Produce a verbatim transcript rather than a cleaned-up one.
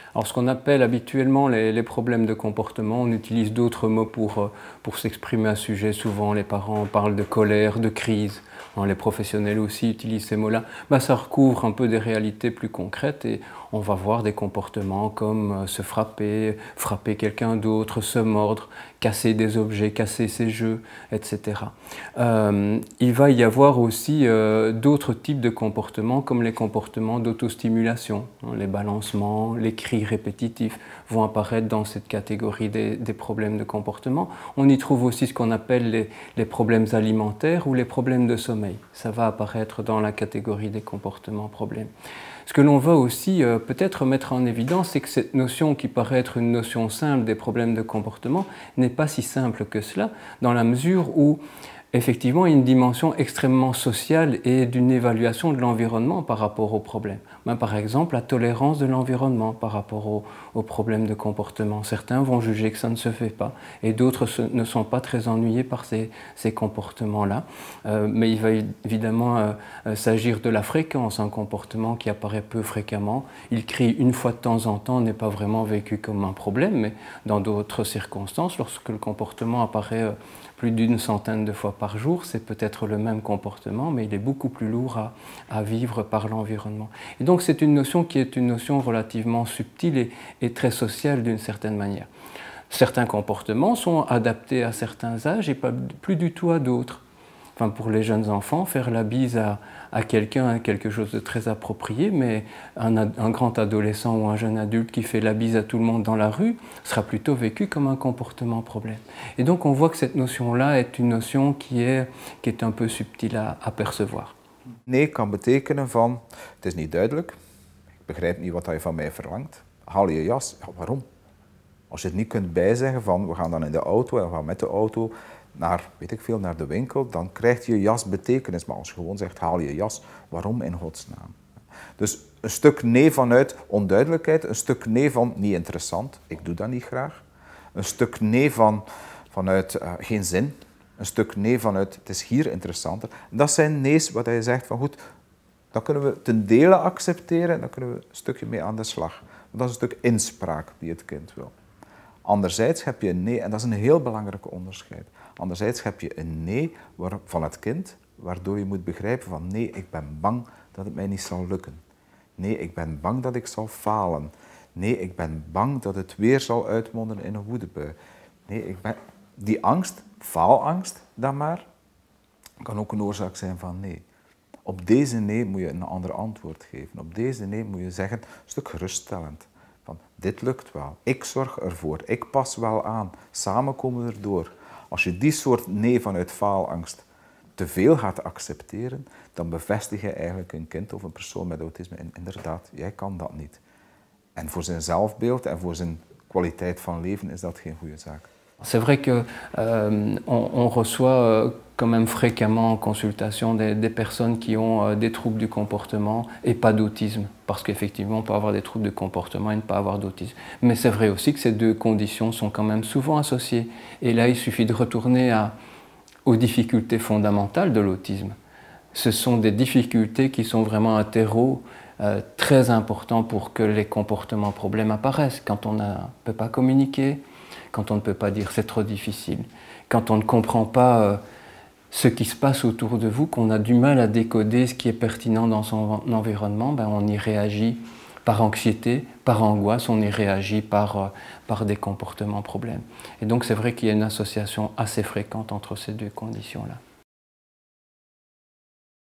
Alors ce qu'on appelle habituellement les, les problèmes de comportement, on utilise d'autres mots pour, pour s'exprimer à ce sujet. Souvent les parents parlent de colère, de crise, les professionnels aussi utilisent ces mots-là. Ben, ça recouvre un peu des réalités plus concrètes et on va voir des comportements comme se frapper, frapper quelqu'un d'autre, se mordre, casser des objets, casser ses jeux, et cetera. Euh, il va y avoir aussi euh, d'autres types de comportements comme les comportements d'autostimulation. Les balancements, les cris répétitifs vont apparaître dans cette catégorie des, des problèmes de comportement. On y trouve aussi ce qu'on appelle les, les problèmes alimentaires ou les problèmes de sommeil. Ça va apparaître dans la catégorie des comportements problèmes. Ce que l'on va aussi euh, peut-être mettre en évidence, c'est que cette notion qui paraît être une notion simple des problèmes de comportement n'est pas si simple que cela, dans la mesure où effectivement, il y a une dimension extrêmement sociale et d'une évaluation de l'environnement par rapport aux problèmes. Ben, par exemple, la tolérance de l'environnement par rapport aux, aux problèmes de comportement. Certains vont juger que ça ne se fait pas et d'autres ne sont pas très ennuyés par ces, ces comportements-là. Euh, mais il va évidemment euh, s'agir de la fréquence. Un comportement qui apparaît peu fréquemment, il crie une fois de temps en temps, n'est pas vraiment vécu comme un problème, mais dans d'autres circonstances, lorsque le comportement apparaît euh, plus d'une centaine de fois par jour, c'est peut-être le même comportement, mais il est beaucoup plus lourd à, à vivre par l'environnement. Et donc c'est une notion qui est une notion relativement subtile et, et très sociale d'une certaine manière. Certains comportements sont adaptés à certains âges et pas plus du tout à d'autres. Enfin, pour les jeunes enfants, faire la bise à, à quelqu'un est quelque chose de très approprié, mais un, un grand adolescent ou un jeune adulte qui fait la bise à tout le monde dans la rue sera plutôt vécu comme un comportement problème. Et donc on voit que cette notion-là est une notion qui est, qui est un peu subtile à, à percevoir. Nee kan betekenen van, het is niet duidelijk, ik begrijp niet wat je van mij verlangt, haal je jas. Ja, waarom? Als je het niet kunt bijzeggen van, we gaan dan in de auto en we gaan met de auto naar, weet ik veel, naar de winkel, dan krijgt je jas betekenis. Maar als je gewoon zegt, haal je jas, waarom in godsnaam? Dus een stuk nee vanuit onduidelijkheid, een stuk nee van niet interessant, ik doe dat niet graag. Een stuk nee van, vanuit uh, geen zin, een stuk nee vanuit het is hier interessanter. Dat zijn nee's wat je zegt van goed, dat kunnen we ten dele accepteren en dan kunnen we een stukje mee aan de slag. Dat is een stuk inspraak die het kind wil. Anderzijds heb je een nee, en dat is een heel belangrijk onderscheid. Anderzijds heb je een nee van het kind, waardoor je moet begrijpen van nee, ik ben bang dat het mij niet zal lukken. Nee, ik ben bang dat ik zal falen. Nee, ik ben bang dat het weer zal uitmonden in een woedebui. Nee, ik ben... Die angst, faalangst dan maar, kan ook een oorzaak zijn van nee. Op deze nee moet je een ander antwoord geven. Op deze nee moet je zeggen, een stuk geruststellend. Van, dit lukt wel, ik zorg ervoor, ik pas wel aan, samen komen we erdoor. Als je die soort nee vanuit faalangst te veel gaat accepteren, dan bevestig je eigenlijk een kind of een persoon met autisme in, inderdaad, jij kan dat niet. En voor zijn zelfbeeld en voor zijn kwaliteit van leven is dat geen goede zaak. C'est vrai qu'on euh, on reçoit euh, quand même fréquemment en consultation des, des personnes qui ont euh, des troubles du comportement et pas d'autisme. Parce qu'effectivement, on peut avoir des troubles de comportement et ne pas avoir d'autisme. Mais c'est vrai aussi que ces deux conditions sont quand même souvent associées. Et là, il suffit de retourner à, aux difficultés fondamentales de l'autisme. Ce sont des difficultés qui sont vraiment un terreau euh, très important pour que les comportements problèmes apparaissent. Quand on ne peut pas communiquer, quand on ne peut pas dire c'est trop difficile, quand on ne comprend pas euh, ce qui se passe autour de vous, qu'on a du mal à décoder ce qui est pertinent dans son environnement, ben on y réagit par anxiété, par angoisse, on y réagit par, euh, par des comportements problèmes. Et donc c'est vrai qu'il y a une association assez fréquente entre ces deux conditions-là.